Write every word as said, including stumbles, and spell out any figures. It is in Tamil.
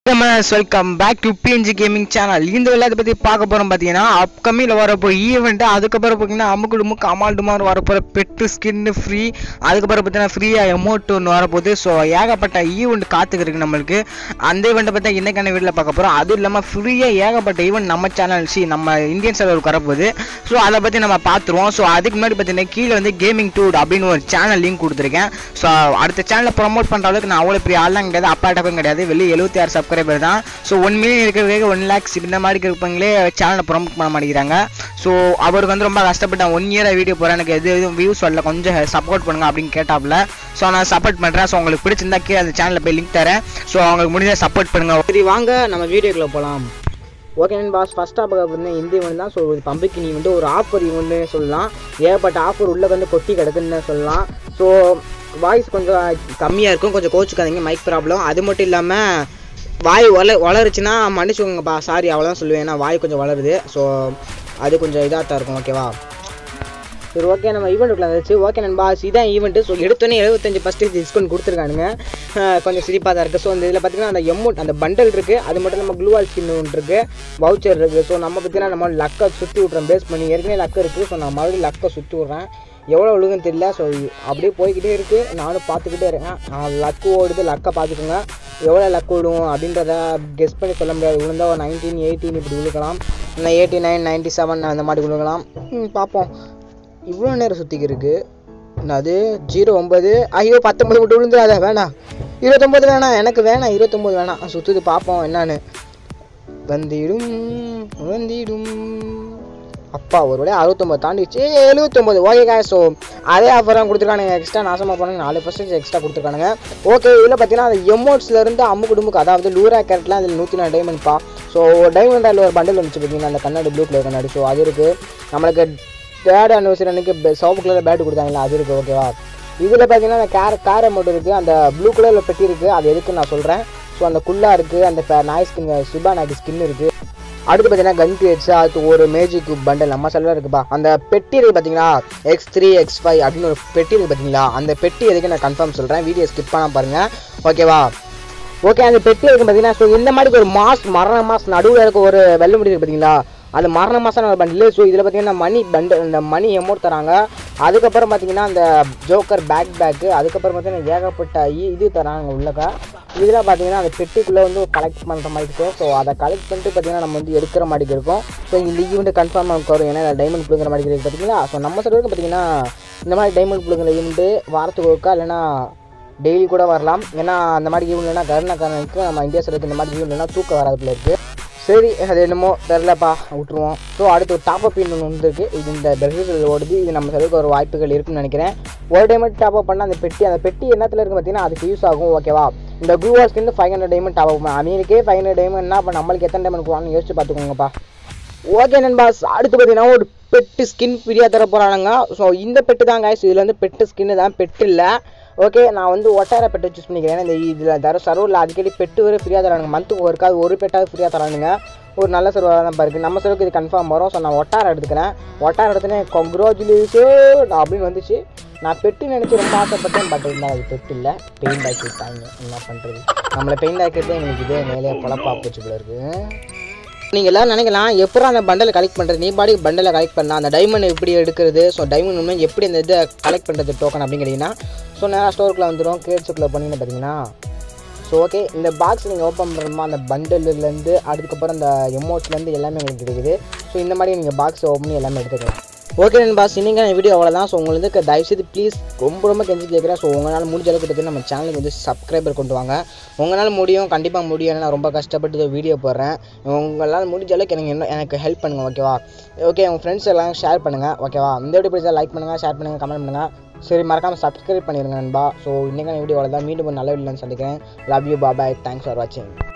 Welcome back to PNG gaming channel. இந்த விளையாட்டை பற்றி பார்க்க போகிறோம். பார்த்தீங்கன்னா அப்கமிங்கில் வரப்போ ஈவெண்ட்டு, அதுக்கப்புறம் பார்த்தீங்கன்னா அமுக்கு டுமுக்கு அமால் டுமார் வரப்போகிற பெட்டு ஸ்கின்னு ஃப்ரீ, அதுக்கப்புறம் பார்த்தீங்கன்னா ஃப்ரீயாக எமௌண்ட் ஒன்று வரப்போகுது. ஸோ ஏகப்பட்ட ஈவெண்ட் காத்துக்கிருக்கு நம்மளுக்கு. அந்த ஈவெண்ட்டை பற்றி இன்னைக்கான வீட்டில் பார்க்க போகிறோம். அதுவும் இல்லாமல் ஃப்ரீயாக ஏகப்பட்ட ஈவெண்ட் நம்ம சேனல் சி நம்ம இந்தியன் சர்வருக்கு வரப்போகுது. ஸோ அதை பற்றி நம்ம பார்த்துருவோம். ஸோ அதுக்கு முன்னாடி பார்த்தீங்கன்னா கீழே வந்து கேமிங் டூட் அப்படின்னு ஒரு சேனல் லிங்க் கொடுத்துருக்கேன். ஸோ அடுத்த சேனலை ப்ரொமோட் பண்ணுற அளவுக்கு நான் அவ்வளோ பெரிய ஆள்லாம் கிடையாது, அப்பாட்டப்பும் கிடையாது. வெளியே எழுபத்தி ஆறு சப்ஸ்கிரைபர் தான். ஸோ ஒன் மில்லியன் இருக்கிறவங்க ஒன் லேக்ஸ் இந்த மாதிரி இருப்பவங்களே சேனலை ப்ரொமோட் பண்ண மாட்டேங்கிறாங்க. ஸோ அவருக்கு வந்து ரொம்ப கஷ்டப்பட்டேன். ஒன் இயராக வீடியோ போகிறேன், எனக்கு எது எதுவும் வியூஸ் வரல, கொஞ்சம் சப்போர்ட் பண்ணுங்க அப்படின்னு கேட்டாப்புல. ஸோ நான் சப்போர்ட் பண்ணுறேன். ஸோ உங்களுக்கு பிடிச்சிருந்தா கீழே அந்த சேனலில் போய் லிங்க் தரேன். ஸோ அவங்களுக்கு முடிஞ்ச சப்போர்ட் பண்ணுங்க. சரி வாங்க நம்ம வீடியோக்குள்ள போகலாம். ஓகே பாஸ், ஃபஸ்ட் ஆஃப் வந்து இந்த ஈவெண்ட் தான். ஸோ பம்புக்கு நீ வந்து ஒரு ஆஃபர் ஈவெண்ட்னு சொல்லலாம். ஏகப்பட்ட ஆஃபர் உள்ளே வந்து கொட்டி கிடக்குன்னு சொல்லலாம். ஸோ வாய்ஸ் கொஞ்சம் கம்மியாக இருக்கும், கொஞ்சம் கோச்சுக்காதீங்க, மைக் ப்ராப்ளம். அது மட்டும் இல்லாமல் வாய் வள வளருச்சுன்னா மன்னிச்சுக்கோங்கப்பா, சாரி அவ்வளோதான் சொல்லுவேன். ஏன்னா வாய் கொஞ்சம் வளருது. ஸோ அது கொஞ்சம் இதாக தான் இருக்கும். ஓகேவா? சரி ஓகே, நம்ம ஈவெண்ட்டுக்குள்ள வந்துச்சு. ஓகே நண்பாஸ், இதான் ஈவெண்ட்டு. ஸோ எடுத்தோன்னே எழுபத்தஞ்சு பர்சன்டேஜ் டிஸ்கவுண்ட் கொடுத்துருக்கானுங்க. கொஞ்சம் சிரிப்பாக தான் இருக்குது. ஸோ இந்த இதில் பார்த்தீங்கன்னா அந்த எமௌண்ட் அந்த பண்டல் இருக்குது, அது மட்டும் நம்ம க்ளூவால் ஸ்கின் ஒன்று இருக்குது, வவுச்சர் இருக்குது. ஸோ நம்ம பார்த்தீங்கன்னா நம்ம லக்கை சுற்றி விட்றோம் பேஸ் பண்ணி. ஏற்கனவே லக்கு இருக்குது. ஸோ நான் மறுபடியும் லக்கை சுற்றி விட்றேன். எவ்வளோ விழுகுன்னு தெரியல. ஸோ அப்படியே போய்கிட்டே இருக்குது, நானும் பார்த்துக்கிட்டே இருக்கேன். லக்கு ஓடுது, லக்கை பார்த்துக்கோங்க. எவ்வளோ லக்கு விடுவோம் அப்படின்றத கெஸ் பண்ணி சொல்ல முடியாது. விழுந்தால் ஒரு நைன்டீன் எயிட்டீன் இப்படி விழுக்கலாம், இல்லை எயிட்டி நைன் நைன்ட்டி செவன் அந்த மாதிரி விழுகலாம். பார்ப்போம். இவ்வளோ நேரம் சுற்றிக்கு இருக்குது. அது ஜீரோ ஒம்பது, ஐயோ பத்தொம்பது மட்டும் விழுந்துடாத, வேணாம். இருபத்தொம்பது வேணாம், எனக்கு வேணாம், இருபத்தொம்பது வேணாம். சுற்றுது, பார்ப்போம் என்னான்னு. வந்திடும் வந்திடும் அப்பா, ஒரு வேலையை அறுபத்தொம்பது தாண்டிச்சு, எழுபத்தொம்பது. ஓகேக்கா. ஸோ அதே ஆஃபர் தான் கொடுத்துருக்கானுங்க. எக்ஸ்ட்ரா நாசமாக போனாங்க, நாலு பர்சன்டேஜ் எக்ஸ்ட்ரா கொடுத்துருக்கானுங்க. ஓகே, இதில் பார்த்தீங்கன்னா அந்த எமௌண்ட்ஸ்லேருந்து அம்முக்கு டுமுக்கு, அதாவது லூரா கேரட்லாம் அதில் நூற்றி நாலு டைமண்ட்ப்பா. ஸோ டைமண்ட் அதில் ஒரு பண்டில் வந்துச்சு பார்த்தீங்கன்னா, அந்த கண்ணாடி ப்ளூ கலர் கண்ணாடி. ஸோ அது இருக்குது. நம்மளுக்கு தேர்ட் அனிவர்சரி அன்றைக்கி சிவப்பு கலரில் பேட்டு கொடுத்தாங்களா, அது இருக்குது. ஓகேவா? இதில் பார்த்தீங்கன்னா அந்த கேர் கேர் அமௌண்ட் இருக்குது, அந்த ப்ளூ கலரில் பெட்டி இருக்குது, அது எதுக்குன்னு நான் சொல்கிறேன். ஸோ அந்த குல்லா இருக்குது, அந்த நாய் ஸ்கின் சிபா நாய்க்கு ஸ்கின் இருக்குது. அடுத்து பார்த்தீங்கன்னா கன் கிரேட்ஸ், அது ஒரு மேஜிக் பண்டல் நம்ம செல்வா இருக்குப்பா. அந்த பெட்டி இருக்குது பார்த்தீங்களா, எக்ஸ் த்ரீ எக்ஸ் ஃபைவ் அப்படின்னு ஒரு பெட்டி இருக்குது பார்த்தீங்களா, அந்த பெட்டி எதுக்கு நான் கன்ஃபார்ம் சொல்கிறேன், வீடியோ ஸ்கிப் பண்ணால் பாருங்கள். ஓகேவா? ஓகே, அந்த பெட்டி இருக்குது பார்த்தீங்கன்னா. ஸோ இந்த மாதிரி ஒரு மாஸ் மரண மாஸ் நடுவில் இருக்க ஒரு வெள்ளை முடி இருக்குது பார்த்தீங்களா, அது மரண மாதம் ஒரு பண்டில். ஸோ இதில் பார்த்தீங்கன்னா மணி பண்டல், இந்த மணி எமௌண்ட் தராங்க. அதுக்கப்புறம் பார்த்தீங்கன்னா அந்த ஜோக்கர் பேக் பேக்கு, அதுக்கப்புறம் பார்த்தீங்கன்னா ஏகப்பட்ட இது தராங்க உள்ளக்கா. இதில் பார்த்தீங்கன்னா அந்த பெட்டிக்குள்ளே வந்து கலெக்ட் பண்ணுற மாதிரி இருக்கும். ஸோ அதை கலெக்ட் பண்ணிட்டு பார்த்தீங்கன்னா நம்ம வந்து எடுக்கிற மாதிரி இருக்கும். ஸோ இந்த ஈவெண்ட்டு கன்ஃபார்மாக நமக்கு வரும், ஏன்னா டைமண்ட் பிள்ளைங்கிற மாதிரி இருக்குது பார்த்தீங்களா. ஸோ நம்ம சைடுக்கு பார்த்தீங்கன்னா இந்த மாதிரி டைமண்ட் பிள்ளைங்கிற ஈவெண்ட்டு வாரத்துக்கு ஒருக்கா இல்லைன்னா டெய்லி கூட வரலாம். ஏன்னா அந்த மாதிரி ஈவெண்ட்னா கருணா காரனுக்கு நம்ம இந்தியா சைடுக்கு இந்த மாதிரி ஈவெண்ட்னா தூக்கம் வராதுல இருக்குது. சரி, அது என்னமோ தெரிலப்பா, விட்டுருவோம். ஸோ அடுத்து ஒரு டாப் அப் ஒன்று வந்துருக்கு. இது இந்த பெர்சல் ஓடுது. இது நம்ம சைடுக்கு ஒரு வாய்ப்புகள் இருக்குன்னு நினைக்கிறேன். ஒரு டைமண்ட் டாப் அப் பண்ணால் அந்த பெட்டி அந்த பெட்டி என்னத்தில் இருக்குது பார்த்தீங்கன்னா அதுக்கு யூஸ் ஆகும். ஓகேவா? இந்த க்ளூவா skin five hundred diamond top up அவனுக்கே ஃபைவ் ஹண்ட்ரட் டைமண்ட்னா அப்போ நம்மளுக்கு எத்தனை டைமண்ட் போகலான்னு யோசிச்சு பார்த்துக்கோங்கப்பா. ஓகே நண்பாஸ், அடுத்து பார்த்தீங்கன்னா ஒரு பெட்டு ஸ்கின் ஃப்ரீயாக தர போகிறானுங்க. ஸோ இந்த பெட்டு தான் காய்ஸ், இதில் வந்து பெட்டு ஸ்கின்னு தான், பெட்டு இல்லை. ஓகே, நான் வந்து ஒட்டார பெட்டை சூஸ் பண்ணிக்கிறேன். இந்த இதில் தர சர்வரில் அடிக்கடி பெட்டு வரை ஃப்ரீயாக தரானுங்க. மந்த்துக்கு ஒருக்காது ஒரு பெட்டாவது ஃப்ரீயாக தரானுங்க. ஒரு நல்ல சர்வராக தான் பாருக்கு. நம்ம சர்வருக்கு இது கன்ஃபார்ம் வரும். ஸோ நான் ஒட்டார எடுத்துக்கிறேன். ஒட்டார எடுத்துனேன், கங்க்ராச்சுலேஷன் அப்படின்னு வந்துச்சு. நான் பெட்டு நினச்சி ரொம்ப ஆசைப்பட்டேன். பட் இருந்தால் அது பெட்டு இல்லை, பெயிண்ட் ஆக்கி விட்டாங்க. என்ன பண்ணுறது, நம்மளை பெயிண்ட் ஆக்கிட்டு எங்களுக்கு இதே மேலே பொழப்பா போச்சு போல இருக்குது. நீங்கள் எல்லோரும் நினைக்கலாம், எப்போ அந்த பண்டலை கலெக்ட் பண்ணுறது, நீ பாடி பண்டலை கலெக்ட் பண்ணால் அந்த டைமண்ட் எப்படி எடுக்கிறது, ஸோ டைமண்ட் உண்மை எப்படி அந்த இதை கலெக்ட் பண்ணுறது டோக்கன் அப்படின்னு கேட்டிங்கன்னா, ஸோ நேராக ஸ்டோருக்குள்ளே வந்துடும். கிரேட்ஸுக்குள்ளே பண்ணிங்கன்னு பார்த்தீங்கன்னா, ஸோ ஓகே இந்த பாக்ஸ் நீங்கள் ஓப்பன் பண்ணுறோமா, அந்த பண்டல்லேருந்து அதுக்கப்புறம் அந்த எமௌண்ட்ஸ்லேருந்து எல்லாமே உங்களுக்கு இருக்குது. ஸோ இந்த மாதிரி நீங்கள் பாக்ஸ் ஓப்பன் பண்ணி எல்லாமே எடுத்துக்கலாம். ஓகே நண்பாஸ், இன்னைக்கான வீடியோ அவ்வளோதான். ஸோ உங்களுக்கு தயவுசெய்து ப்ளீஸ் ரொம்ப ரொம்ப கெஞ்சி கேட்குறேன். ஸோ உங்களால் முடிஞ்ச அளவுக்கு பார்த்தீங்கன்னா நம்ம சேனலுக்கு வந்து சப்ஸ்கிரைபர் கொண்டு வாங்க. உங்களால் முடியும், கண்டிப்பாக முடியும். ஏன்னா நான் ரொம்ப கஷ்டப்பட்டு வீடியோ போடுறேன். உங்களால் முடிஞ்ச அளவுக்கு எனக்கு என்ன எனக்கு ஹெல்ப் பண்ணுங்கள். ஓகேவா? ஓகே, உங்கள் ஃப்ரெண்ட்ஸ் எல்லாம் ஷேர் பண்ணுங்கள். ஓகேவா? இந்த வீடியோ பிடிச்சா லைக் பண்ணுங்கள், ஷேர் பண்ணுங்கள், கமெண்ட் பண்ணுங்கள். சரி, மறக்காமல் சப்ஸ்கிரைப் பண்ணிடுங்க நண்பா. ஸோ இன்றைக்கான வீடியோ அவ்வளோதான். மீண்டும் ஒரு நல்ல வீடியோவில் சந்திக்கிறேன். Love you, bye, thanks for வாட்சிங்.